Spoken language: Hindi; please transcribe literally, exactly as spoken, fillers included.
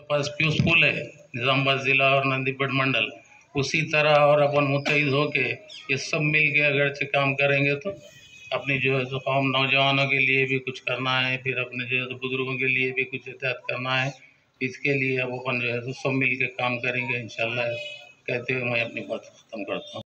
पास पीयूष पुल है निज़ामाबाद ज़िला और नंदीगढ़ मंडल, उसी तरह और अपन मुतहिद होके ये सब मिल के अगर से काम करेंगे तो अपनी जो है तो कौम नौजवानों के लिए भी कुछ करना है, फिर अपने जो है तो बुज़ुर्गों के लिए भी कुछ एहतियात करना है। इसके लिए अब अपन जो है तो सब मिल के काम करेंगे इंशाल्लाह कहते हुए मैं अपनी बात ख़त्म करता हूँ।